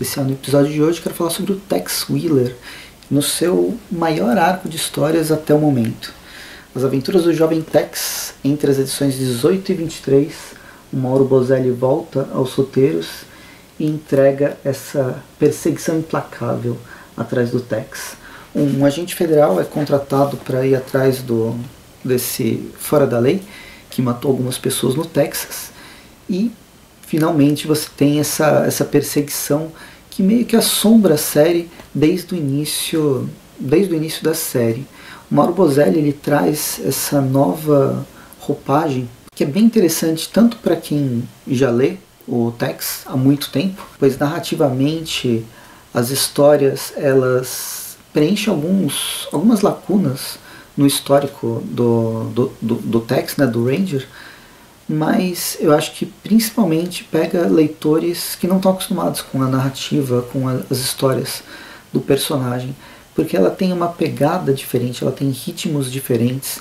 especial no episódio de hoje. Quero falar sobre o Tex Willer, no seu maior arco de histórias até o momento. As aventuras do jovem Tex, entre as edições 18 e 23, o Mauro Bozelli volta aos roteiros e entrega essa perseguição implacável atrás do Tex. Um agente federal é contratado para ir atrás desse fora da lei, que matou algumas pessoas no Texas, e finalmente você tem essa perseguição que meio que assombra a série desde o início da série. O Mauro Bozelli ele traz essa nova roupagem que é bem interessante tanto para quem já lê o Tex há muito tempo, pois narrativamente as histórias elas preenchem algumas lacunas no histórico do Tex, né, do Ranger, mas eu acho que principalmente pega leitores que não estão acostumados com a narrativa, com as histórias do personagem, porque ela tem uma pegada diferente, ela tem ritmos diferentes,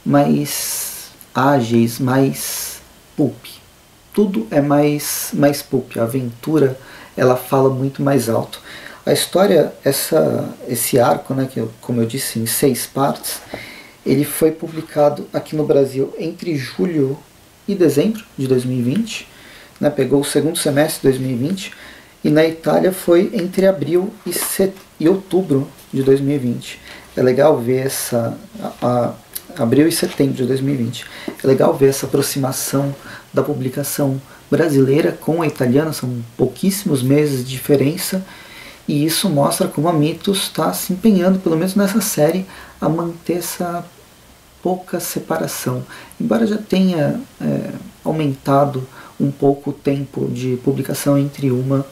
mais ágeis, mais pulp. Tudo é mais pulp, a aventura ela fala muito mais alto. A história, esse arco, né, que como eu disse, em 6 partes, ele foi publicado aqui no Brasil entre julho e dezembro de 2020, né, pegou o segundo semestre de 2020, e na Itália foi entre abril e outubro de 2020. É legal ver abril e setembro de 2020. É legal ver essa aproximação da publicação brasileira com a italiana, são pouquíssimos meses de diferença, e isso mostra como a Mythos está se empenhando, pelo menos nessa série, a manter essa pouca separação. Embora já tenha aumentado um pouco o tempo de publicação entre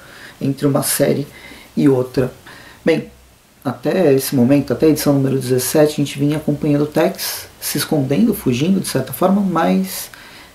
uma série e outra. Bem, até esse momento, até a edição número 17, a gente vinha acompanhando o Tex se escondendo, fugindo de certa forma, mas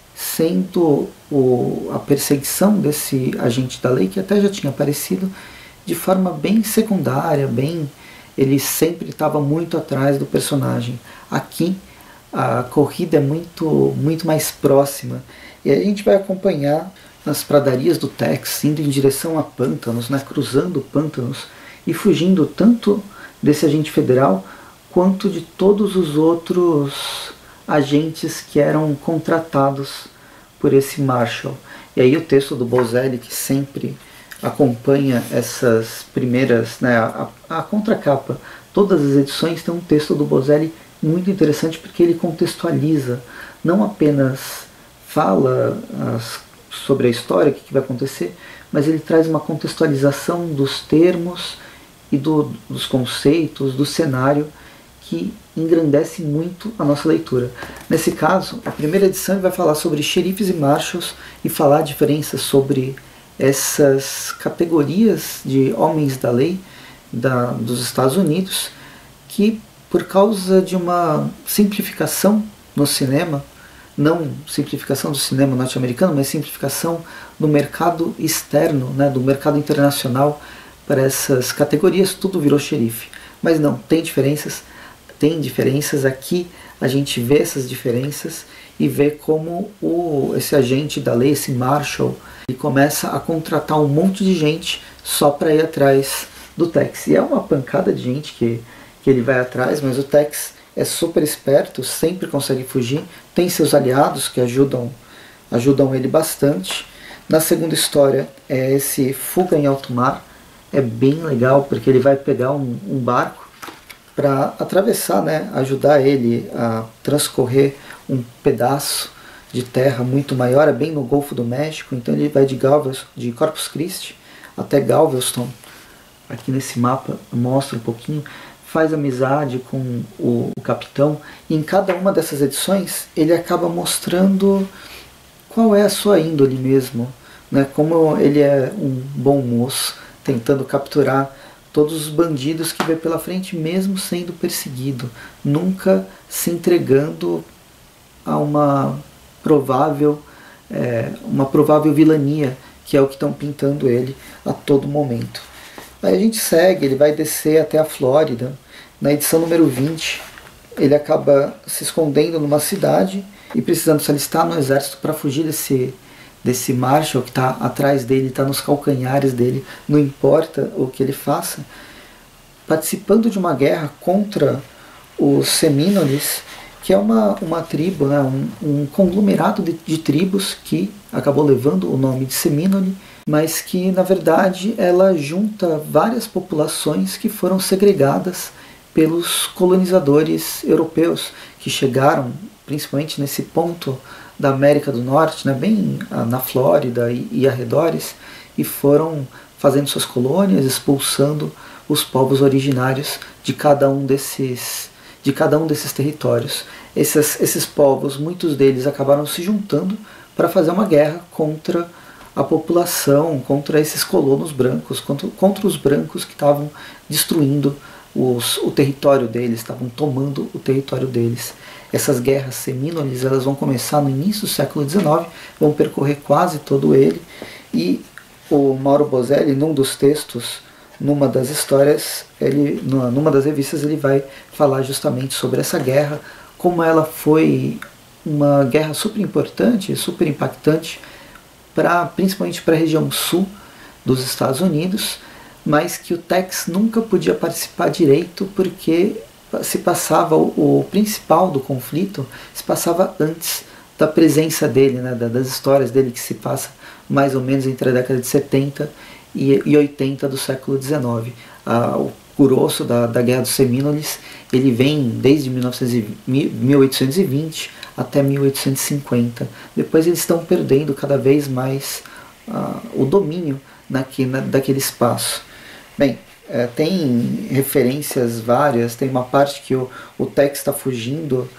sendo a perseguição desse agente da lei, que até já tinha aparecido, de forma bem secundária, ele sempre estava muito atrás do personagem. Aqui a corrida é muito mais próxima, e a gente vai acompanhar nas pradarias do Tex, indo em direção a pântanos, né, cruzando pântanos e fugindo tanto desse agente federal quanto de todos os outros agentes que eram contratados por esse Marshall. E aí o texto do Bozelli, que sempre acompanha essas primeiras, né, a contracapa, todas as edições tem um texto do Bozelli muito interessante, porque ele contextualiza, não apenas fala sobre a história, o que vai acontecer, mas ele traz uma contextualização dos termos e dos conceitos, do cenário, que engrandece muito a nossa leitura. Nesse caso, a primeira edição vai falar sobre xerifes e marshals e falar a diferença sobre essas categorias de homens da lei dos Estados Unidos, que por causa de uma simplificação no cinema, não simplificação do cinema norte-americano, mas simplificação do mercado externo, né, do mercado internacional, para essas categorias, tudo virou xerife. Mas não, tem diferenças aqui, a gente vê essas diferenças e vê como esse agente da lei, esse Marshall, ele começa a contratar um monte de gente só para ir atrás do Tex. E é uma pancada de gente que ele vai atrás, mas o Tex é super esperto, sempre consegue fugir, tem seus aliados que ajudam ele bastante. Na segunda história é esse Fuga em Alto Mar, é bem legal porque ele vai pegar um barco para atravessar, né, ajudar ele a transcorrer um pedaço de terra muito maior, é bem no Golfo do México, então ele vai de Corpus Christi até Galveston, aqui nesse mapa mostra um pouquinho, faz amizade com o capitão, e em cada uma dessas edições ele acaba mostrando qual é a sua índole mesmo, né? Como ele é um bom moço, tentando capturar todos os bandidos que vê pela frente, mesmo sendo perseguido, nunca se entregando a uma provável vilania, que é o que estão pintando ele a todo momento. Aí a gente segue, ele vai descer até a Flórida. Na edição número 20, ele acaba se escondendo numa cidade e precisando se alistar no exército para fugir desse desse Marshall que está atrás dele, está nos calcanhares dele, não importa o que ele faça, participando de uma guerra contra os Semínoles, que é uma tribo, né, um conglomerado de tribos que acabou levando o nome de Semínole, mas que na verdade ela junta várias populações que foram segregadas pelos colonizadores europeus que chegaram principalmente nesse ponto da América do Norte, né, bem na Flórida e arredores, e foram fazendo suas colônias, expulsando os povos originários de cada um desses territórios. Esses povos, muitos deles acabaram se juntando para fazer uma guerra contra a população, contra esses colonos brancos, contra os brancos que estavam destruindo o território deles, estavam tomando o território deles. Essas guerras semínoles, elas vão começar no início do século XIX, vão percorrer quase todo ele, e o Mauro Boselli, num dos textos, numa das histórias, numa das revistas, ele vai falar justamente sobre essa guerra, como ela foi uma guerra super importante, super impactante, principalmente para a região sul dos Estados Unidos, mas que o Tex nunca podia participar direito porque se passava o principal do conflito se passava antes da presença dele, né, das histórias dele, que se passa mais ou menos entre a década de 70 e 80 do século XIX. O grosso da Guerra dos Semínoles, ele vem desde 1820 até 1850. Depois eles estão perdendo cada vez mais o domínio daquele espaço. Bem, tem referências várias, tem uma parte que o Tex está fugindo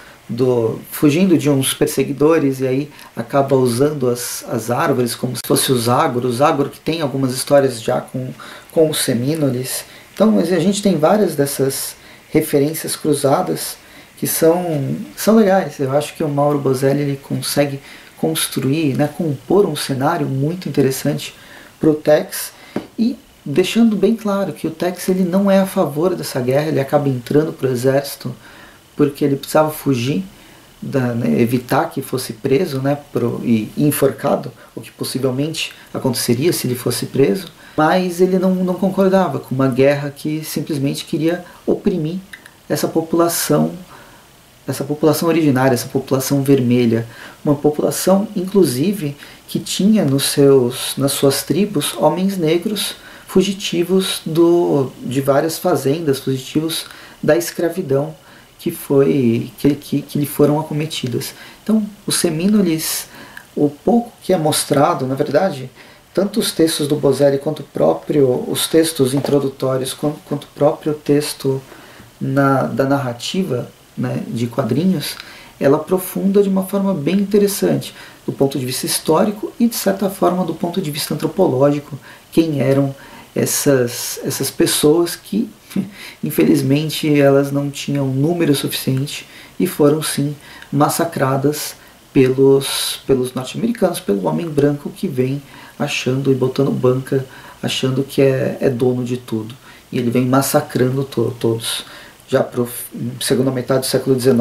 de uns perseguidores e aí acaba usando as árvores como se fosse o Zagor que tem algumas histórias já com os Semínoles. Então a gente tem várias dessas referências cruzadas que são legais. Eu acho que o Mauro Boselli ele consegue construir, né, compor um cenário muito interessante para o Tex, e deixando bem claro que o Tex ele não é a favor dessa guerra, ele acaba entrando para o exército porque ele precisava fugir, evitar que fosse preso, né, e enforcado, o que possivelmente aconteceria se ele fosse preso, mas ele não concordava com uma guerra que simplesmente queria oprimir essa população originária, essa população vermelha, uma população inclusive que tinha nas suas tribos homens negros fugitivos de várias fazendas, fugitivos da escravidão que lhe foram acometidas. Então, os Semínoles, o pouco que é mostrado, na verdade, tanto os textos do Boselli quanto os textos introdutórios, quanto o próprio texto da narrativa, né, de quadrinhos, ela aprofunda de uma forma bem interessante, do ponto de vista histórico e, de certa forma, do ponto de vista antropológico, quem eram essas pessoas que, infelizmente, elas não tinham número suficiente e foram, sim, massacradas pelos norte-americanos, pelo homem branco que vem achando e botando banca, achando que é dono de tudo. E ele vem massacrando todos. Já para a segunda metade do século XIX,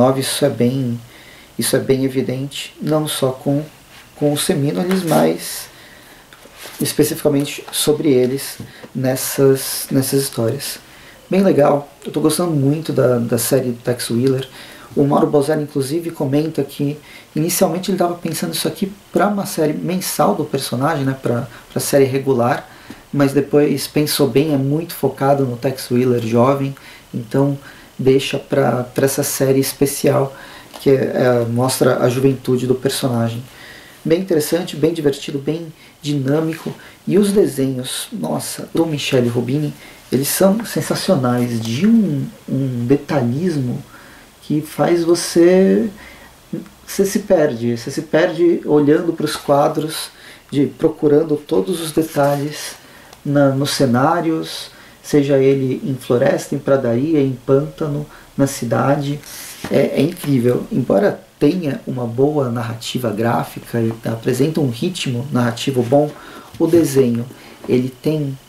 isso é bem evidente, não só com os Semínoles, mas especificamente sobre eles nessas histórias. Bem legal, eu estou gostando muito da série do Tex Willer. O Mauro Boselli, inclusive, comenta que inicialmente ele estava pensando isso aqui para uma série mensal do personagem, né, para a série regular, mas depois pensou bem, é muito focado no Tex Willer jovem, então deixa para essa série especial que mostra a juventude do personagem. Bem interessante, bem divertido, bem dinâmico, e os desenhos, nossa, do Michele Robini, eles são sensacionais, de um detalhismo que faz você se perde olhando para os quadros, procurando todos os detalhes nos cenários, seja ele em floresta, em pradaria, em pântano, na cidade. É incrível, embora tenha uma boa narrativa gráfica e apresenta um ritmo narrativo bom, o desenho ele tem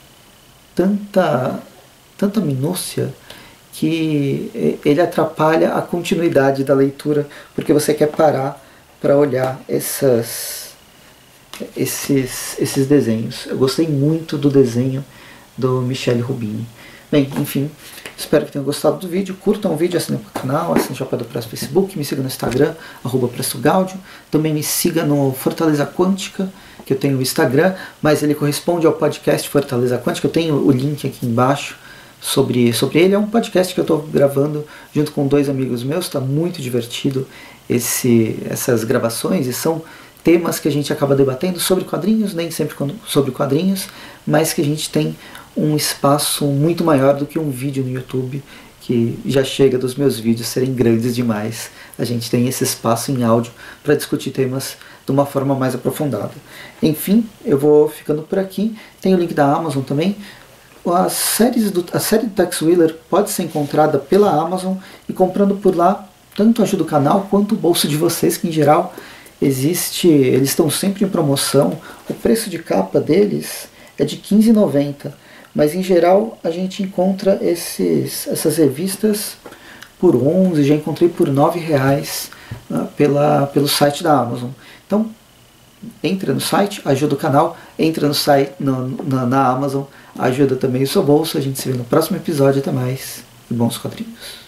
tanta minúcia que ele atrapalha a continuidade da leitura, porque você quer parar para olhar esses desenhos. Eu gostei muito do desenho do Michele Rubini. Bem, enfim, espero que tenham gostado do vídeo. Curtam o vídeo, assinem o canal, assinem o Chapéu do Presto no Facebook, me siga no Instagram, @PrestoGaudio. Também me siga no Fortaleza Quântica, que eu tenho o Instagram, mas ele corresponde ao podcast Fortaleza Quântica. Eu tenho o link aqui embaixo sobre ele. É um podcast que eu estou gravando junto com 2 amigos meus, está muito divertido essas gravações, e são temas que a gente acaba debatendo sobre quadrinhos, nem sempre sobre quadrinhos, mas que a gente tem um espaço muito maior do que um vídeo no YouTube, que já chega dos meus vídeos serem grandes demais. A gente tem esse espaço em áudio para discutir temas de uma forma mais aprofundada. Enfim, eu vou ficando por aqui. Tem o link da Amazon também. A série do Tex Willer pode ser encontrada pela Amazon, e comprando por lá, tanto ajuda o canal quanto o bolso de vocês, que em geral eles estão sempre em promoção. O preço de capa deles é de R$15,90, mas em geral a gente encontra essas revistas por 11, já encontrei por R$9 pelo site da Amazon. Então entra no site, ajuda o canal, entra no site, na Amazon, ajuda também o seu bolso. A gente se vê no próximo episódio. Até mais e bons quadrinhos.